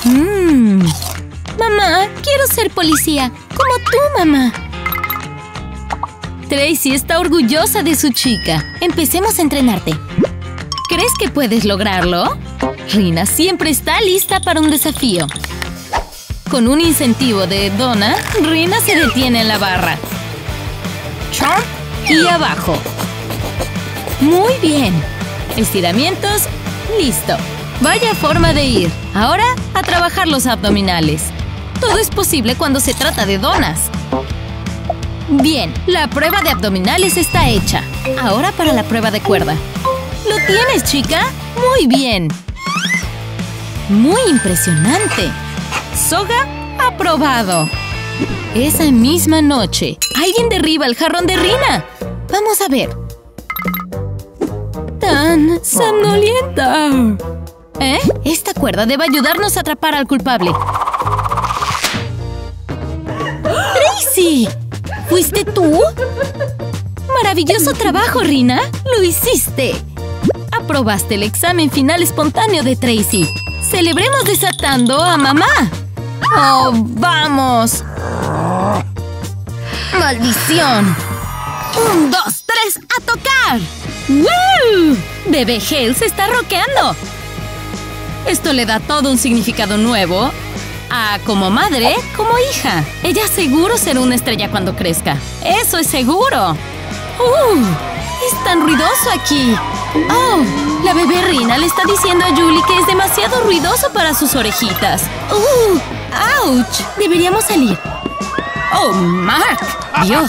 Mamá, quiero ser policía, como tú, mamá. Tracy está orgullosa de su chica. Empecemos a entrenarte. ¿Crees que puedes lograrlo? Rina siempre está lista para un desafío. Con un incentivo de Donna, Rina se detiene en la barra. Chomp y abajo. Muy bien. Estiramientos, listo. Vaya forma de ir. Ahora, a trabajar los abdominales. Todo es posible cuando se trata de donas. Bien, la prueba de abdominales está hecha. Ahora para la prueba de cuerda. ¿Lo tienes, chica? Muy bien. Muy impresionante. Soga aprobado. Esa misma noche, alguien derriba el jarrón de Rina. Vamos a ver. ¡Tan somnolienta! Esta cuerda debe ayudarnos a atrapar al culpable. ¡Tracy! ¿Fuiste tú? ¡Maravilloso trabajo, Rina! ¡Lo hiciste! Aprobaste el examen final espontáneo de Tracy. ¡Celebremos desatando a mamá! ¡Oh, vamos! ¡Maldición! 1, 2, 3, ¡a tocar! ¡Woo! Bebé Hale se está rockeando. Esto le da todo un significado nuevo a como madre, como hija. Ella seguro será una estrella cuando crezca. ¡Eso es seguro! ¡Es tan ruidoso aquí! ¡Oh! La bebé Rina le está diciendo a Julie que es demasiado ruidoso para sus orejitas. ¡Ouch! Deberíamos salir. ¡Oh, Mark! ¡Dios!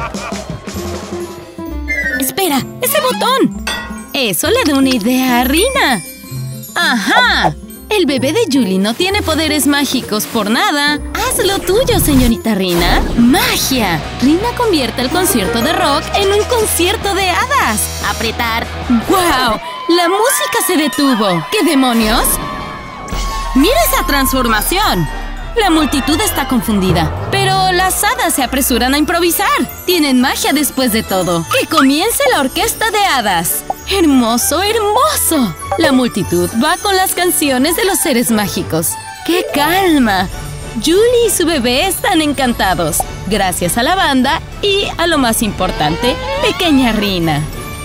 ¡Espera! ¡Ese botón! Eso le da una idea a Rina. ¡Ajá! El bebé de Julie no tiene poderes mágicos por nada. ¡Haz lo tuyo, señorita Rina! ¡Magia! Rina convierte el concierto de rock en un concierto de hadas. ¡Apretar! ¡Guau! ¡La música se detuvo! ¿Qué demonios? ¡Mira esa transformación! La multitud está confundida, pero las hadas se apresuran a improvisar. Tienen magia después de todo. ¡Que comience la orquesta de hadas! ¡Hermoso, hermoso! La multitud va con las canciones de los seres mágicos. ¡Qué calma! Julie y su bebé están encantados, gracias a la banda y, a lo más importante, pequeña Rina.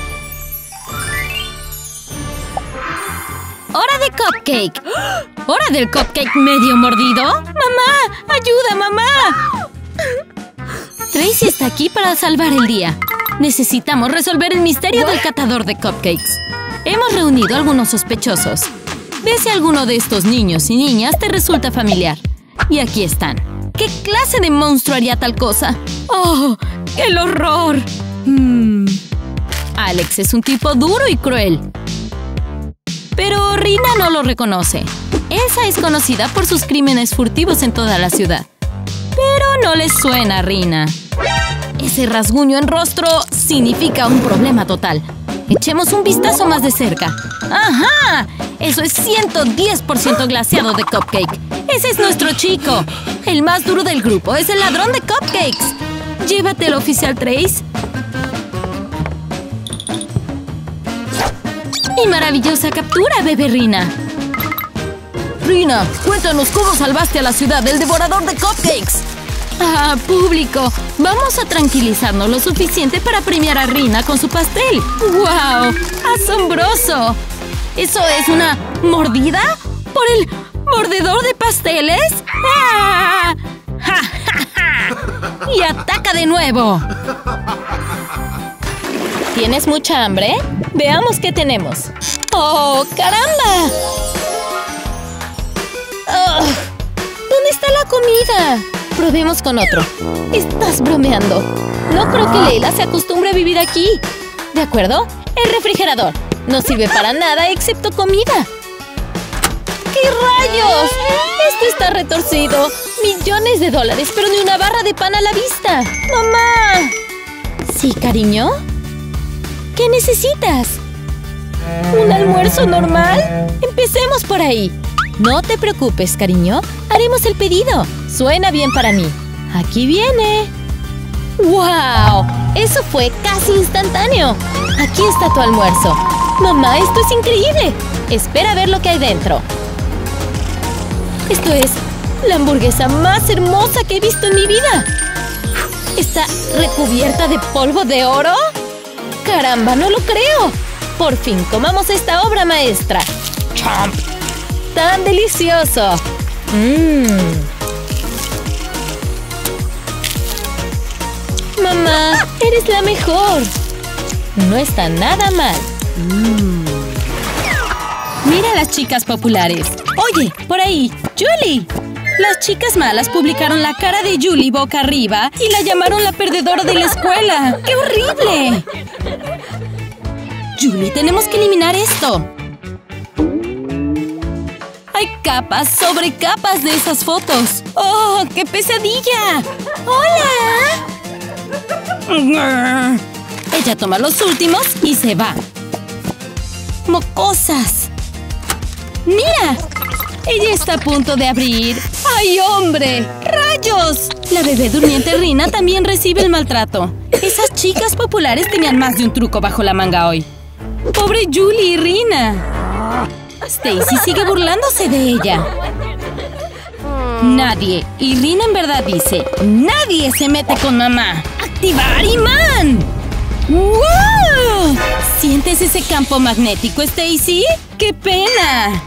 ¡Hora de cupcake! ¿Hora del cupcake medio mordido? ¡Mamá! ¡Ayuda, mamá! Tracy está aquí para salvar el día. Necesitamos resolver el misterio del catador de cupcakes. Hemos reunido a algunos sospechosos. Ve si alguno de estos niños y niñas te resulta familiar. Y aquí están. ¿Qué clase de monstruo haría tal cosa? ¡Oh! ¡Qué horror! Alex es un tipo duro y cruel. Pero Rina no lo reconoce. Elsa es conocida por sus crímenes furtivos en toda la ciudad. Pero no le suena a Rina. Ese rasguño en rostro significa un problema total. Echemos un vistazo más de cerca. ¡Ajá! Eso es 110% glaseado de cupcake. ¡Ese es nuestro chico! El más duro del grupo es el ladrón de cupcakes. Llévatelo, oficial Trace. ¡Y maravillosa captura, bebé Rina! Rina, cuéntanos cómo salvaste a la ciudad del devorador de cupcakes. ¡Ah, público! Vamos a tranquilizarnos lo suficiente para premiar a Rina con su pastel. ¡Guau! ¡Asombroso! ¿Eso es una mordida? ¿Por el mordedor de pasteles? ¡Ah! ¡Ja, ja, ja! ¡Y ataca de nuevo! ¿Tienes mucha hambre? Veamos qué tenemos. ¡Oh, caramba! Oh, ¿dónde está la comida? Probemos con otro. Estás bromeando. No creo que Leila se acostumbre a vivir aquí. ¿De acuerdo? El refrigerador. No sirve para nada excepto comida. ¿Qué rayos? Esto está retorcido. Millones de dólares, pero ni una barra de pan a la vista. ¡Mamá! ¿Sí, cariño? ¿Qué necesitas? ¿Un almuerzo normal? Empecemos por ahí. No te preocupes, cariño. Haremos el pedido. Suena bien para mí. Aquí viene. ¡Wow! Eso fue casi instantáneo. Aquí está tu almuerzo. Mamá, esto es increíble. Espera a ver lo que hay dentro. Esto es la hamburguesa más hermosa que he visto en mi vida. ¿Está recubierta de polvo de oro? ¡Caramba, no lo creo! Por fin, comamos esta obra maestra. ¡Chomp! ¡Tan delicioso! Mamá, eres la mejor. No está nada mal. Mira a las chicas populares. Oye, por ahí, Julie. Las chicas malas publicaron la cara de Julie boca arriba y la llamaron la perdedora de la escuela. ¡Qué horrible! Julie, tenemos que eliminar esto. Hay capas sobre capas de esas fotos. ¡Oh, qué pesadilla! ¡Hola! Ella toma los últimos y se va. ¡Mocosas! ¡Mira! Ella está a punto de abrir. ¡Ay, hombre! ¡Rayos! La bebé durmiente Rina también recibe el maltrato. Esas chicas populares tenían más de un truco bajo la manga hoy. ¡Pobre Julie y Rina! Stacy sigue burlándose de ella. Nadie, y Rina en verdad dice, nadie se mete con mamá. ¡Activar imán! ¡Wow! ¿Sientes ese campo magnético, Stacy? ¡Qué pena!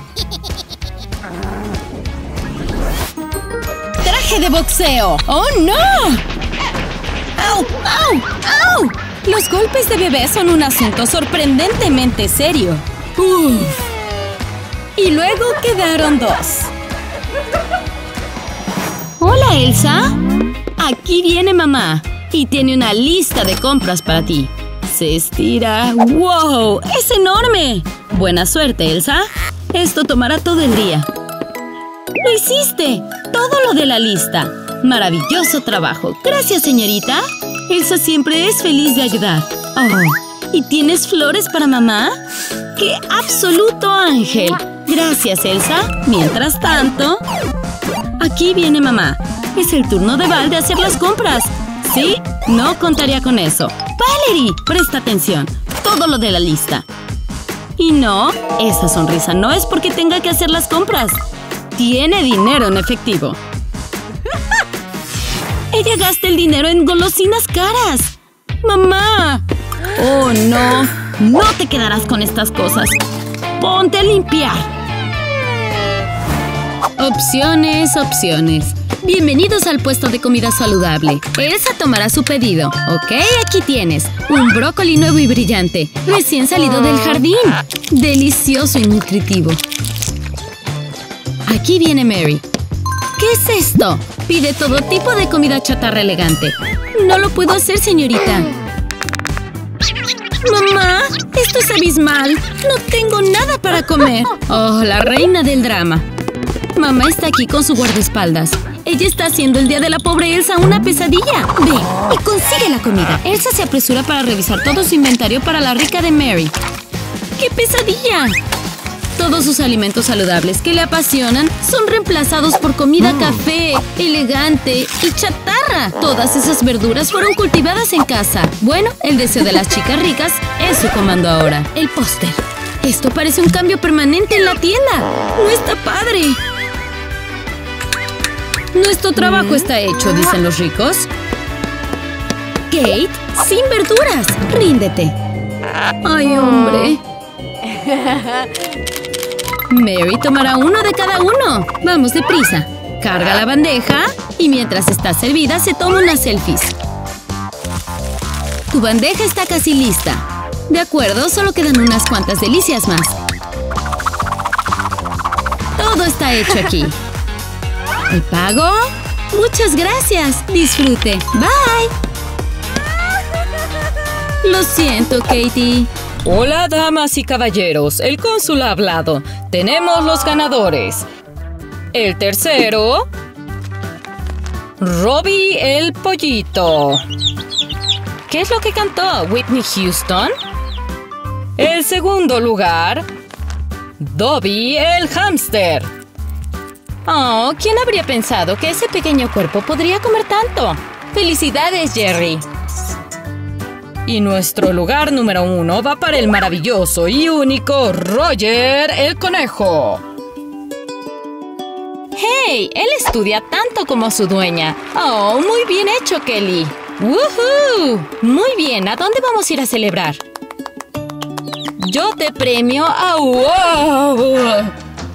¡Traje de boxeo! ¡Oh, no! ¡Au! ¡Au! ¡Au! Los golpes de bebé son un asunto sorprendentemente serio. Y luego quedaron 2. Hola, Elsa. Aquí viene mamá. Y tiene una lista de compras para ti. Se estira. ¡Wow! ¡Es enorme! Buena suerte, Elsa. Esto tomará todo el día. ¡Lo hiciste! Todo lo de la lista. Maravilloso trabajo. Gracias, señorita. Elsa siempre es feliz de ayudar. Oh, ¿y tienes flores para mamá? ¡Qué absoluto ángel! Gracias, Elsa. Mientras tanto... Aquí viene mamá. Es el turno de Val de hacer las compras. ¿Sí? No contaría con eso. ¡Valerie! Presta atención. Todo lo de la lista. Y no, esa sonrisa no es porque tenga que hacer las compras. Tiene dinero en efectivo. Ella gasta el dinero en golosinas caras. ¡Mamá! ¡Oh, no! No te quedarás con estas cosas. ¡Ponte a limpiar! Opciones, opciones. Bienvenidos al puesto de comida saludable. Elsa tomará su pedido. Ok, aquí tienes. Un brócoli nuevo y brillante. Recién salido del jardín. Delicioso y nutritivo. Aquí viene Mary. ¿Qué es esto? Pide todo tipo de comida chatarra elegante. No lo puedo hacer, señorita. ¡Mamá! ¡Esto es abismal! ¡No tengo nada para comer! ¡Oh, la reina del drama! Mamá está aquí con su guardaespaldas. Ella está haciendo el día de la pobre Elsa una pesadilla. Ve y consigue la comida. Elsa se apresura para revisar todo su inventario para la rica de Mary. ¡Qué pesadilla! Todos sus alimentos saludables que le apasionan son reemplazados por comida café, elegante y chatarra. Todas esas verduras fueron cultivadas en casa. Bueno, el deseo de las chicas ricas es su comando ahora. El póster. Esto parece un cambio permanente en la tienda. ¡No está padre! Nuestro trabajo está hecho, dicen los ricos. Kate, sin verduras. Ríndete. ¡Ay, hombre! Mary tomará uno de cada uno. Vamos deprisa. Carga la bandeja y mientras está servida se toma unas selfies. Tu bandeja está casi lista. De acuerdo, solo quedan unas cuantas delicias más. Todo está hecho aquí. ¿El pago? Muchas gracias. Disfrute. Bye. Lo siento, Katie. Hola, damas y caballeros. El cónsul ha hablado. Tenemos los ganadores. El tercero... Robbie el Pollito. ¿Qué es lo que cantó? ¿Whitney Houston? El segundo lugar... Dobby el Hámster. Oh, ¿quién habría pensado que ese pequeño cuerpo podría comer tanto? ¡Felicidades, Jerry! Y nuestro lugar número 1 va para el maravilloso y único Roger el Conejo. ¡Hey! Él estudia tanto como su dueña. ¡Oh, muy bien hecho, Kelly! ¡Woohoo! Muy bien, ¿a dónde vamos a ir a celebrar? Yo te premio a... ¡Wow!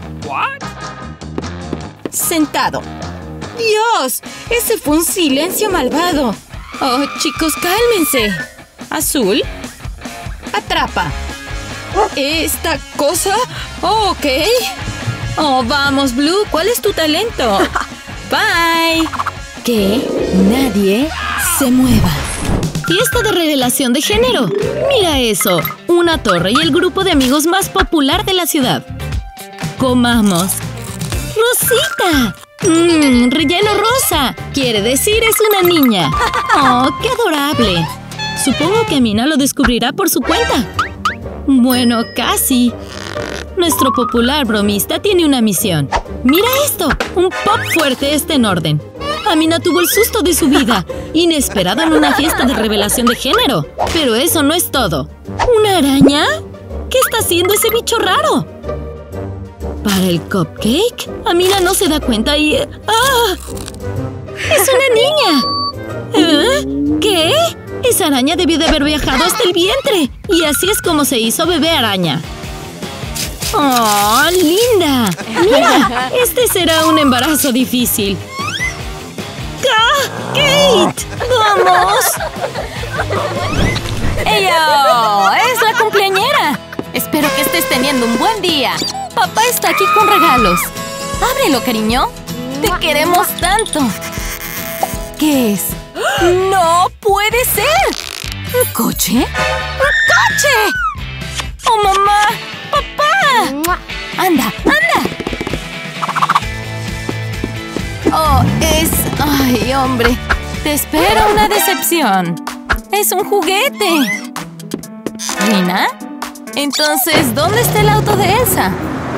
Sentado. ¡Dios! Ese fue un silencio malvado. Oh, chicos, cálmense. Azul. Atrapa. ¿Esta cosa? Oh, ok. Oh, vamos, Blue. ¿Cuál es tu talento? Bye. Que nadie se mueva. Fiesta de revelación de género. Mira eso. Una torre y el grupo de amigos más popular de la ciudad. Comamos. ¡Rosita! Relleno rosa. Quiere decir es una niña. ¡Oh, qué adorable! Supongo que Mina lo descubrirá por su cuenta. Bueno, casi. Nuestro popular bromista tiene una misión. ¡Mira esto! Un pop fuerte está en orden. Amina tuvo el susto de su vida. Inesperado en una fiesta de revelación de género. Pero eso no es todo. ¿Una araña? ¿Qué está haciendo ese bicho raro? ¿Para el cupcake? Amina no se da cuenta y... ¡Ah! ¡Es una niña! ¿Qué? Esa araña debió de haber viajado hasta el vientre. Y así es como se hizo bebé araña. ¡Oh, linda! Mira, este será un embarazo difícil. ¡Kate! ¡Vamos! ¡Eyo! ¡Es la cumpleañera! Espero que estés teniendo un buen día. Papá está aquí con regalos. Ábrelo, cariño. Te queremos tanto. ¿Qué es? ¡No puede ser! ¿Un coche? ¡Un coche! ¡Oh, mamá! ¡Papá! ¡Anda, anda! Oh, es... ¡Ay, hombre! Te espera una decepción. ¡Es un juguete! ¿Rina? Entonces, ¿dónde está el auto de Elsa?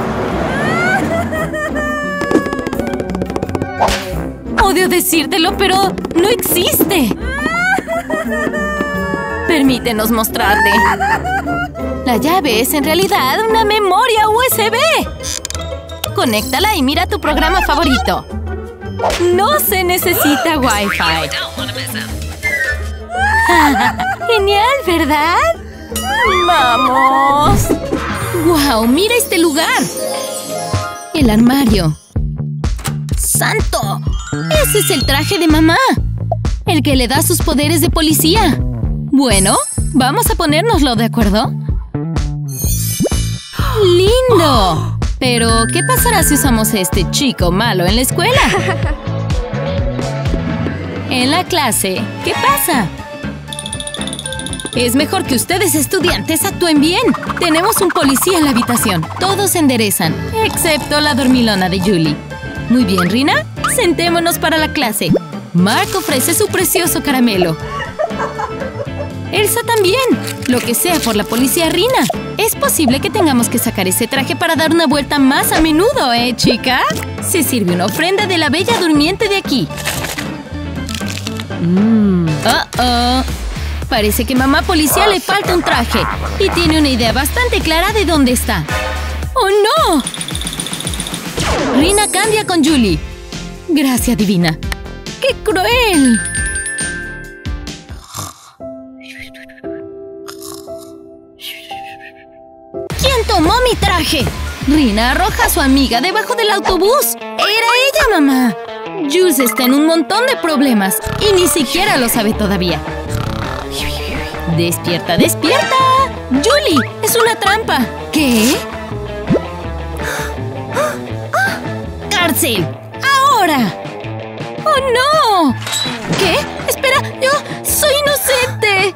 Odio decírtelo, pero no existe. Permítenos mostrarte. La llave es en realidad una memoria USB. Conéctala y mira tu programa favorito. No se necesita Wi-Fi. Genial, ¿verdad? ¡Vamos! ¡Guau! ¡Mira este lugar! El armario. ¡Santo! ¡Ese es el traje de mamá! El que le da sus poderes de policía. Bueno, vamos a ponérnoslo, ¿de acuerdo? ¡Lindo! Pero, ¿qué pasará si usamos este chico malo en la escuela? En la clase, ¿qué pasa? Es mejor que ustedes, estudiantes, actúen bien. Tenemos un policía en la habitación. Todos se enderezan, excepto la dormilona de Julie. Muy bien, Rina. Sentémonos para la clase. Mark ofrece su precioso caramelo. Elsa también. Lo que sea por la policía, Rina. Es posible que tengamos que sacar ese traje para dar una vuelta más a menudo, ¿eh, chica? Se sirve una ofrenda de la bella durmiente de aquí. Parece que mamá policía le falta un traje. Y tiene una idea bastante clara de dónde está. ¡Oh, no! Rina cambia con Julie. Gracias, divina. ¡Qué cruel! ¿Quién tomó mi traje? Rina arroja a su amiga debajo del autobús. ¡Era ella, mamá! Jules está en un montón de problemas y ni siquiera lo sabe todavía. ¡Despierta, despierta! ¡Julie! ¡Es una trampa! ¿Qué? ¡Cárcel! ¡Ahora! ¡Oh, no! ¿Qué? ¡Espera! ¡Yo soy inocente!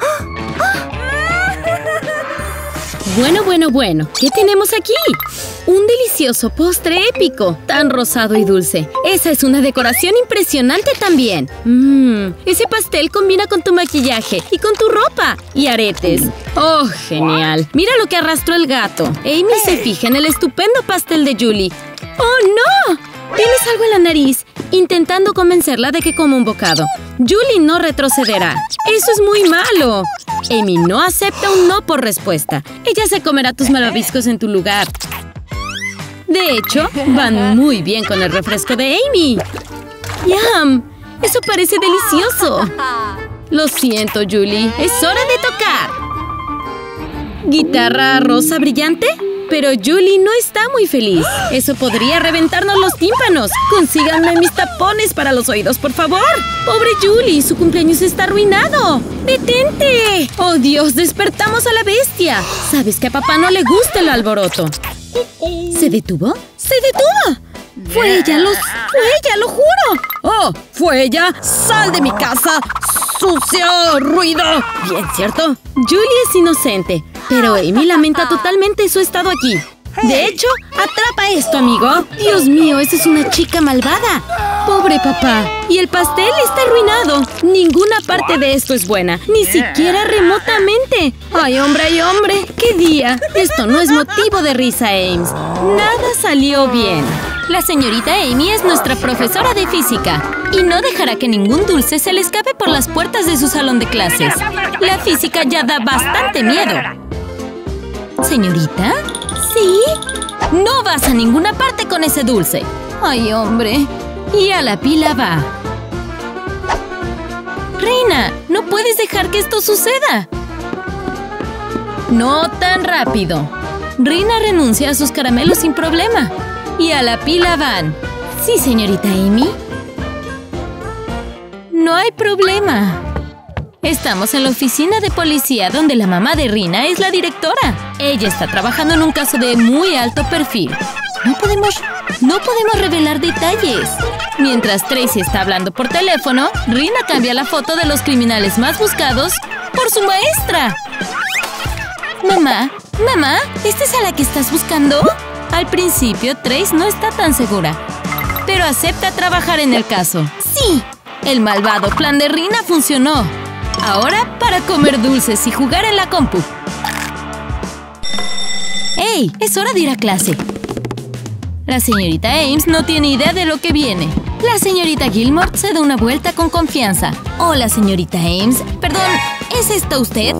Bueno. ¿Qué tenemos aquí? Un delicioso postre épico, tan rosado y dulce. Esa es una decoración impresionante también. Ese pastel combina con tu maquillaje y con tu ropa y aretes. ¡Oh, genial! Mira lo que arrastró el gato. Amy se fija en el estupendo pastel de Julie. ¡Oh, no! Tienes algo en la nariz, intentando convencerla de que coma un bocado. Julie no retrocederá. ¡Eso es muy malo! Amy no acepta un no por respuesta. Ella se comerá tus malvaviscos en tu lugar. De hecho, van muy bien con el refresco de Amy. ¡Yum! ¡Eso parece delicioso! Lo siento, Julie. ¡Es hora de tocar! ¿Guitarra rosa brillante? Pero Julie no está muy feliz. Eso podría reventarnos los tímpanos. Consíganme mis tapones para los oídos, por favor. ¡Pobre Julie! ¡Su cumpleaños está arruinado! ¡Detente! ¡Oh, Dios! ¡Despertamos a la bestia! Sabes que a papá no le gusta el alboroto. ¿Se detuvo? ¡Se detuvo! ¡Fue ella! ¡Lo juro! ¡Oh! ¡Fue ella! ¡Sal de mi casa! ¡Sucio! ¡Ruido! Bien, ¿cierto? Julie es inocente, pero Amy lamenta totalmente su estado aquí. De hecho, atrapa esto, amigo. Dios mío, esa es una chica malvada. Pobre papá. Y el pastel está arruinado. Ninguna parte de esto es buena, ni siquiera remotamente. ¡Ay, hombre, ay, hombre! ¡Qué día! Esto no es motivo de risa, Ames. Nada salió bien. La señorita Amy es nuestra profesora de física y no dejará que ningún dulce se le escape por las puertas de su salón de clases. La física ya da bastante miedo. ¿Señorita? ¿Sí? No vas a ninguna parte con ese dulce. ¡Ay, hombre! Y a la pila va. Reina, no puedes dejar que esto suceda. No tan rápido. Reina renuncia a sus caramelos sin problema. Y a la pila van. Sí, señorita Amy. No hay problema. Estamos en la oficina de policía donde la mamá de Rina es la directora. Ella está trabajando en un caso de muy alto perfil. No podemos revelar detalles. Mientras Tracy está hablando por teléfono, Rina cambia la foto de los criminales más buscados por su maestra. Mamá, ¿esta es a la que estás buscando? Al principio, Trace no está tan segura, pero acepta trabajar en el caso. ¡Sí! El malvado plan de Rina funcionó. Ahora para comer dulces y jugar en la compu. ¡Hey! Es hora de ir a clase. La señorita Ames no tiene idea de lo que viene. La señorita Gilmore se da una vuelta con confianza. Hola, señorita Ames. Perdón, ¿es esta usted?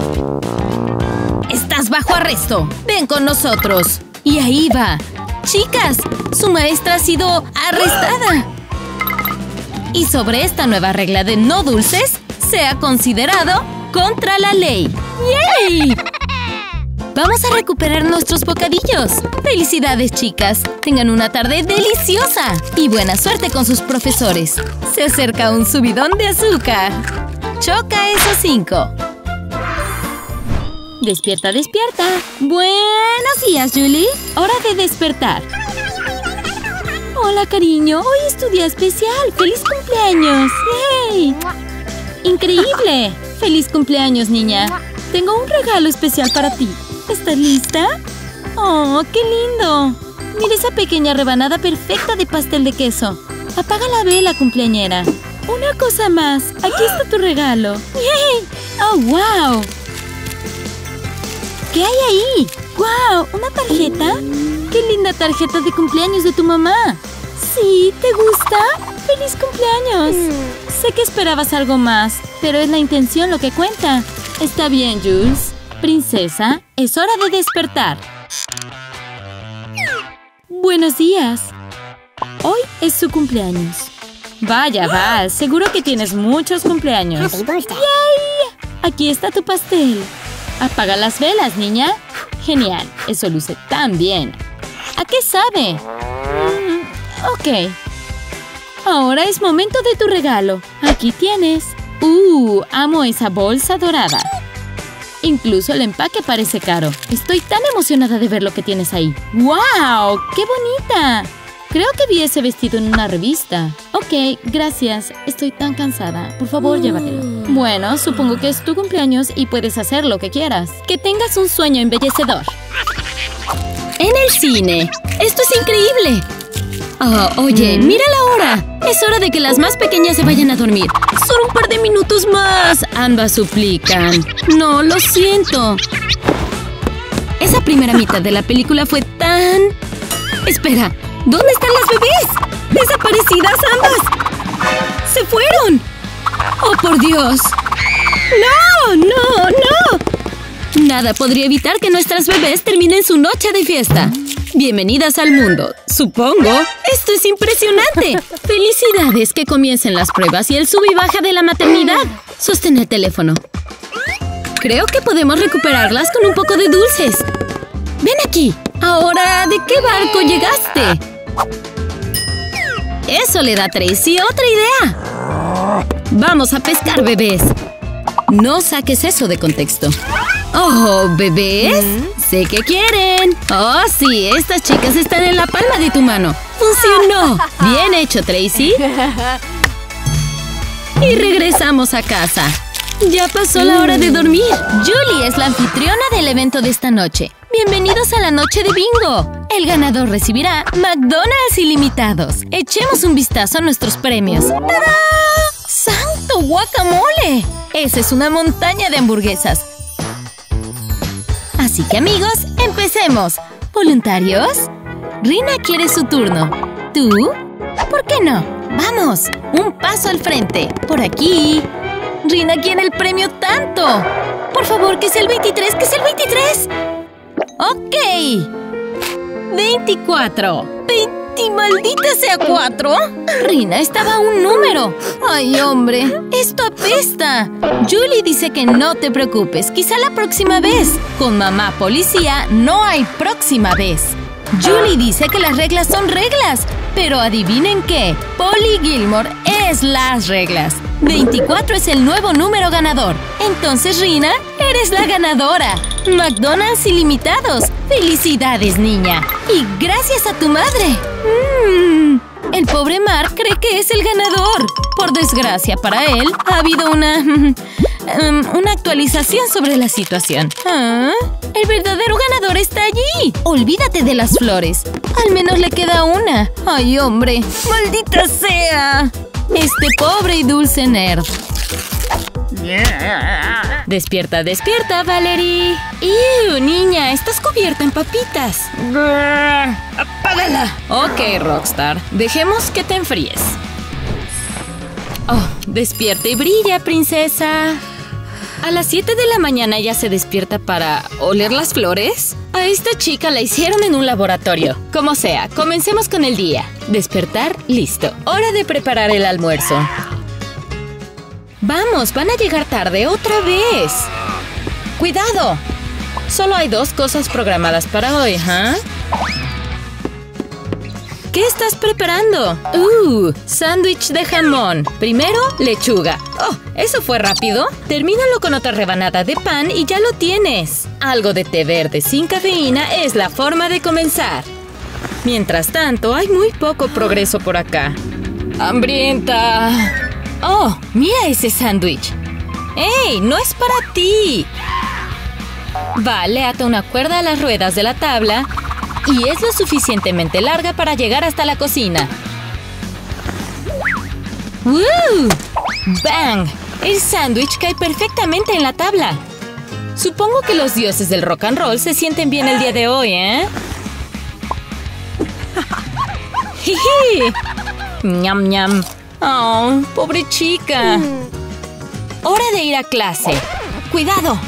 Estás bajo arresto. Ven con nosotros. Y ahí va. Chicas, su maestra ha sido arrestada. Y sobre esta nueva regla de no dulces, se ha considerado contra la ley. ¡Yay! Vamos a recuperar nuestros bocadillos. ¡Felicidades, chicas! Tengan una tarde deliciosa. Y buena suerte con sus profesores. Se acerca un subidón de azúcar. Choca esos 5. ¡Despierta, despierta! ¡Buenos días, Julie! ¡Hora de despertar! ¡Hola, cariño! ¡Hoy es tu día especial! ¡Feliz cumpleaños! ¡Yay! ¡Increíble! ¡Feliz cumpleaños, niña! Tengo un regalo especial para ti. ¿Estás lista? ¡Oh, qué lindo! Mira esa pequeña rebanada perfecta de pastel de queso. Apaga la vela, cumpleañera. Una cosa más. Aquí está tu regalo. ¡Yay! ¡Oh, wow! ¿Qué hay ahí? ¡Wow! ¿Una tarjeta? ¡Qué linda tarjeta de cumpleaños de tu mamá! ¿Sí? ¿Te gusta? ¡Feliz cumpleaños! Sé que esperabas algo más, pero es la intención lo que cuenta. Está bien, Jules. Princesa, es hora de despertar. Buenos días. Hoy es su cumpleaños. Vaya, Val, seguro que tienes muchos cumpleaños. ¡Yay! Aquí está tu pastel. Apaga las velas, niña. Genial, eso luce tan bien. ¿A qué sabe? Ok. Ahora es momento de tu regalo. Aquí tienes. Amo esa bolsa dorada. Incluso el empaque parece caro. Estoy tan emocionada de ver lo que tienes ahí. ¡Wow! ¡Qué bonita! Creo que vi ese vestido en una revista. Ok, gracias. Estoy tan cansada. Por favor, llévatelo. Bueno, supongo que es tu cumpleaños y puedes hacer lo que quieras. Que tengas un sueño embellecedor. En el cine. ¡Esto es increíble! Oh, oye, mira la hora. Es hora de que las más pequeñas se vayan a dormir. Solo un par de minutos más. Ambas suplican. No, lo siento. Esa primera mitad de la película fue tan... Espera, ¿dónde están las bebés? ¡Desaparecidas ambas! ¡Se fueron! ¡Oh, por Dios! ¡No, no, no! Nada podría evitar que nuestras bebés terminen su noche de fiesta. Bienvenidas al mundo, supongo. ¡Esto es impresionante! ¡Felicidades! Que comiencen las pruebas y el sub y baja de la maternidad. Sostén el teléfono. Creo que podemos recuperarlas con un poco de dulces. ¡Ven aquí! Ahora, ¿de qué barco llegaste? Eso le da a Tracy otra idea. Vamos a pescar, bebés. No saques eso de contexto. ¡Oh, bebés! ¡Sé que quieren! ¡Oh, sí! Estas chicas están en la palma de tu mano. ¡Funcionó! ¡Bien hecho, Tracy! Y regresamos a casa. Ya pasó la hora de dormir. Julie es la anfitriona del evento de esta noche. ¡Bienvenidos a la noche de bingo! El ganador recibirá McDonald's ilimitados. Echemos un vistazo a nuestros premios. ¡Tarán! ¡Santo guacamole! Esa es una montaña de hamburguesas. Así que, amigos, empecemos. ¿Voluntarios? Rina quiere su turno. ¿Tú? ¿Por qué no? ¡Vamos! Un paso al frente. Por aquí. Rina quiere el premio tanto. Por favor, que sea el 23, que sea el 23. ¡Ok! 24. 20, maldita sea 4. Rina, estaba a un número. ¡Ay, hombre! ¡Esto apesta! Julie dice que no te preocupes. Quizá la próxima vez. Con mamá policía no hay próxima vez. Julie dice que las reglas son reglas. Pero adivinen qué. Polly Gilmore es las reglas. 24 es el nuevo número ganador. Entonces, Rina, eres la ganadora. McDonald's ilimitados. ¡Felicidades, niña! Y gracias a tu madre. El pobre Mark cree que es el ganador. Por desgracia para él, ha habido una actualización sobre la situación. El verdadero ganador está allí. Olvídate de las flores. Al menos le queda una. ¡Ay, hombre! ¡Maldita sea! Este pobre y dulce nerd. Despierta, despierta, Valerie. ¡Ew, niña! Estás cubierta en papitas. ¡Apágala! Ok, Rockstar. Dejemos que te enfríes. Oh, despierta y brilla, princesa. ¿A las 7 de la mañana ya se despierta para oler las flores? A esta chica la hicieron en un laboratorio. Como sea, comencemos con el día. Despertar, listo. Hora de preparar el almuerzo. ¡Vamos! ¡Van a llegar tarde otra vez! ¡Cuidado! Solo hay 2 cosas programadas para hoy, ¿ah? ¿Qué estás preparando? Sándwich de jamón. Primero, lechuga. ¡Oh! ¿Eso fue rápido? Termínalo con otra rebanada de pan y ya lo tienes. Algo de té verde sin cafeína es la forma de comenzar. Mientras tanto, hay muy poco progreso por acá. ¡Hambrienta! ¡Oh! ¡Mira ese sándwich! ¡Ey! ¡No es para ti! Vale, ata una cuerda a las ruedas de la tabla y es lo suficientemente larga para llegar hasta la cocina. ¡Woo! ¡Bang! El sándwich cae perfectamente en la tabla. Supongo que los dioses del rock and roll se sienten bien el día de hoy, ¿eh? ¡Jiji! ¡Ñam, ñam! ¡Oh, pobre chica! ¡Hora de ir a clase! ¡Cuidado!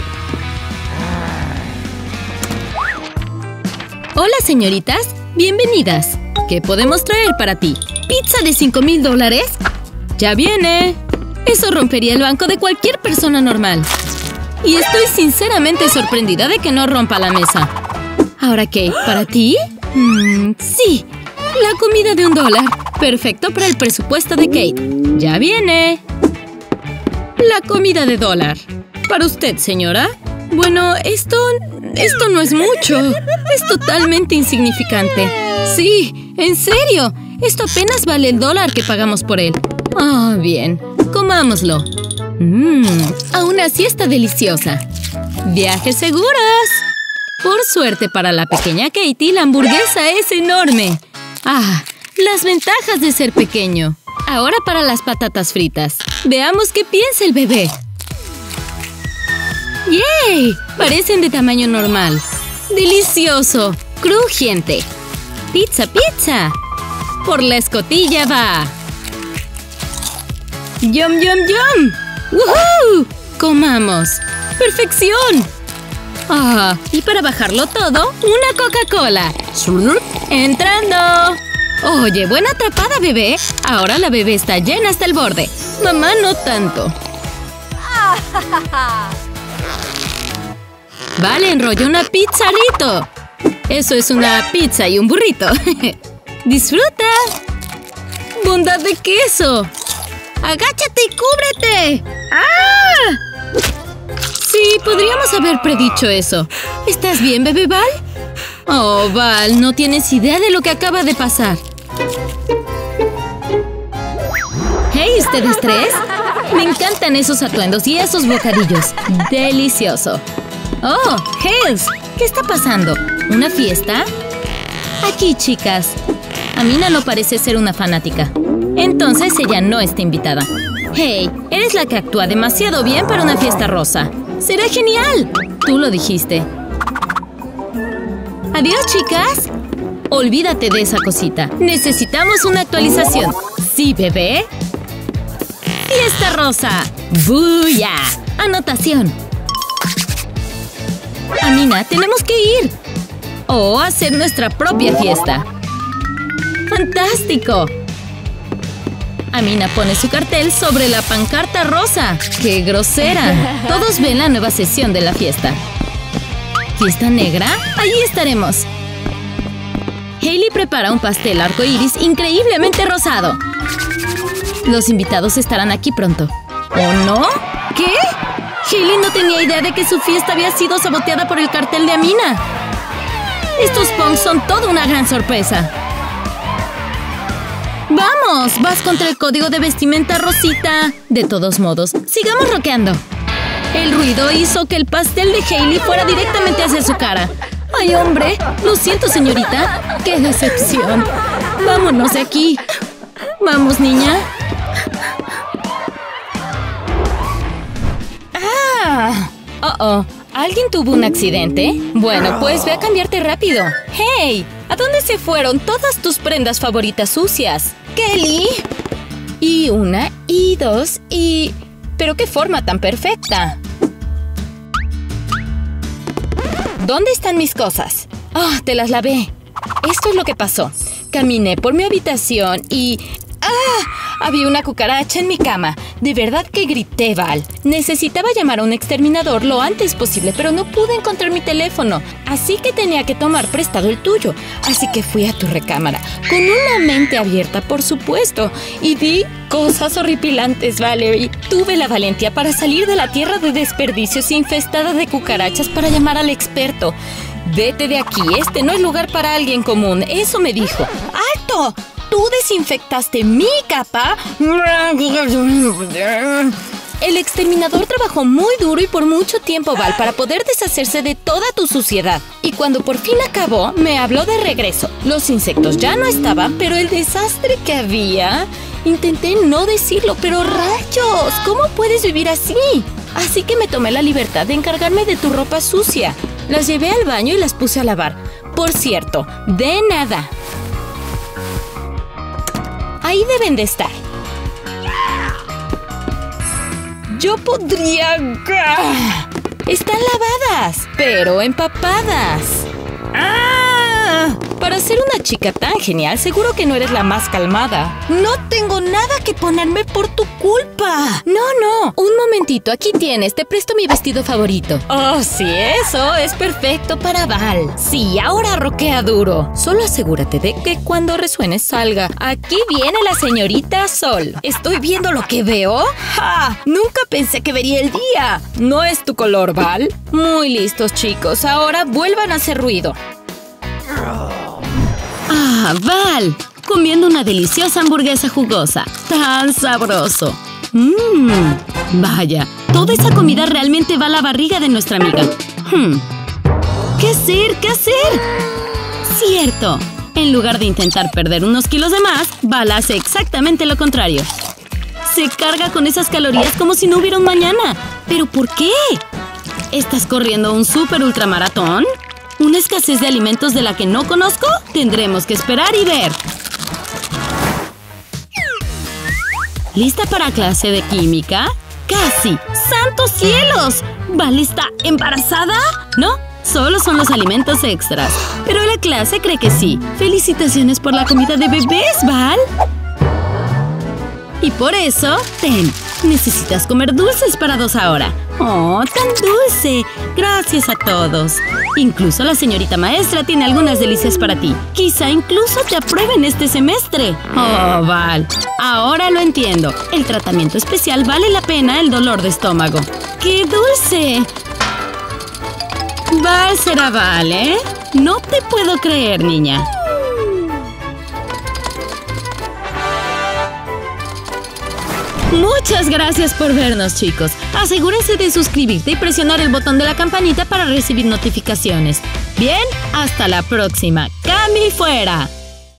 Hola, señoritas. Bienvenidas. ¿Qué podemos traer para ti? ¿Pizza de $5,000? ¡Ya viene! Eso rompería el banco de cualquier persona normal. Y estoy sinceramente sorprendida de que no rompa la mesa. ¿Ahora qué? ¿Para ti? Sí. La comida de $1. Perfecto para el presupuesto de Kate. ¡Ya viene! La comida de $1. ¿Para usted, señora? Bueno, esto no es mucho. Es totalmente insignificante. Sí, en serio. Esto apenas vale el $1 que pagamos por él. Ah, bien. Comámoslo. Aún así está deliciosa. ¡Viajes seguros! Por suerte para la pequeña Katie, la hamburguesa es enorme. ¡Ah! Las ventajas de ser pequeño. Ahora para las patatas fritas. Veamos qué piensa el bebé. ¡Yay! Parecen de tamaño normal. ¡Delicioso! ¡Crujiente! ¡Pizza, pizza! ¡Por la escotilla va! ¡Yum, yum, yum! ¡Woohoo! ¡Comamos! ¡Perfección! Y para bajarlo todo, una Coca-Cola. ¡Entrando! Oye, buena atrapada, bebé. Ahora la bebé está llena hasta el borde. Mamá, no tanto. Vale, enrolla una pizza, Rito. Eso es una pizza y un burrito. ¡Disfruta! ¡Bondad de queso! ¡Agáchate y cúbrete! ¡Ah! Sí, podríamos haber predicho eso. ¿Estás bien, bebé Val? Oh, Val, no tienes idea de lo que acaba de pasar. ¿Hey, ustedes tres? Me encantan esos atuendos y esos bocadillos. ¡Delicioso! ¡Oh, Hales! ¿Qué está pasando? ¿Una fiesta? Aquí, chicas. Amina no parece ser una fanática. Entonces ella no está invitada. Hey, eres la que actúa demasiado bien para una fiesta rosa. ¡Será genial! Tú lo dijiste. Adiós, chicas. Olvídate de esa cosita. Necesitamos una actualización. ¿Sí, bebé? ¡Fiesta rosa! ¡Buya! Anotación. Amina, tenemos que ir. O hacer nuestra propia fiesta. ¡Fantástico! Amina pone su cartel sobre la pancarta rosa. ¡Qué grosera! Todos ven la nueva sesión de la fiesta. ¿Fiesta negra? Allí estaremos. Hailey prepara un pastel arcoíris increíblemente rosado. Los invitados estarán aquí pronto. ¿O no? ¿Qué? Hailey no tenía idea de que su fiesta había sido saboteada por el cartel de Amina. Estos punks son toda una gran sorpresa. ¡Vamos! Vas contra el código de vestimenta, Rosita. De todos modos, sigamos rockeando. El ruido hizo que el pastel de Hailey fuera directamente hacia su cara. ¡Ay, hombre! Lo siento, señorita. ¡Qué decepción! ¡Vámonos de aquí! ¡Vamos, niña! ¿Alguien tuvo un accidente? Bueno, pues ve a cambiarte rápido. ¡Hey! ¿A dónde se fueron todas tus prendas favoritas sucias? ¡Kelly! Y una, y dos, y... ¡Pero qué forma tan perfecta! ¿Dónde están mis cosas? Te las lavé. Esto es lo que pasó. Caminé por mi habitación y... Había una cucaracha en mi cama. De verdad que grité, Val. Necesitaba llamar a un exterminador lo antes posible, pero no pude encontrar mi teléfono. Así que tenía que tomar prestado el tuyo. Así que fui a tu recámara, con una mente abierta, por supuesto. Y vi cosas horripilantes, Valerie. Tuve la valentía para salir de la tierra de desperdicios infestada de cucarachas para llamar al experto. Vete de aquí, este no es lugar para alguien común. Eso me dijo. ¡Alto! ¿Tú desinfectaste mi capa? El exterminador trabajó muy duro y por mucho tiempo, Val, para poder deshacerse de toda tu suciedad. Y cuando por fin acabó, me habló de regreso. Los insectos ya no estaban, pero el desastre que había... Intenté no decirlo, pero ¡rayos! ¿Cómo puedes vivir así? Así que me tomé la libertad de encargarme de tu ropa sucia. Las llevé al baño y las puse a lavar. Por cierto, de nada. Ahí deben de estar. Yo podría... Están lavadas, pero empapadas. Para ser una chica tan genial, seguro que no eres la más calmada. No tengo nada que ponerme por tu culpa. No. Un momentito, aquí tienes. Te presto mi vestido favorito. Sí, eso es perfecto para Val. Sí, ahora roquea duro. Solo asegúrate de que cuando resuene salga. Aquí viene la señorita Sol. ¿Estoy viendo lo que veo? ¡Ja! Nunca pensé que vería el día. No es tu color, Val. Muy listos, chicos. Ahora vuelvan a hacer ruido. Val, comiendo una deliciosa hamburguesa jugosa. ¡Tan sabroso! Vaya, toda esa comida realmente va a la barriga de nuestra amiga. ¿Qué hacer? ¿Qué hacer? Cierto. En lugar de intentar perder unos kilos de más, Val hace exactamente lo contrario. Se carga con esas calorías como si no hubiera un mañana. ¿Pero por qué? ¿Estás corriendo un super ultramaratón? ¿Una escasez de alimentos de la que no conozco? Tendremos que esperar y ver. ¿Lista para clase de química? ¡Casi! ¡Santos cielos! ¿Val está embarazada? No, solo son los alimentos extras. Pero la clase cree que sí. ¡Felicitaciones por la comida de bebés, Val! Y por eso, ten. Necesitas comer dulces para 2 ahora. ¡Oh, tan dulce! Gracias a todos. Incluso la señorita maestra tiene algunas delicias para ti. Quizá incluso te aprueben este semestre. ¡Oh, Val! Ahora lo entiendo. El tratamiento especial vale la pena el dolor de estómago. ¡Qué dulce! Val será Val, ¿eh? No te puedo creer, niña. Muchas gracias por vernos, chicos. Asegúrense de suscribirte y presionar el botón de la campanita para recibir notificaciones. Bien, hasta la próxima. ¡Cami fuera!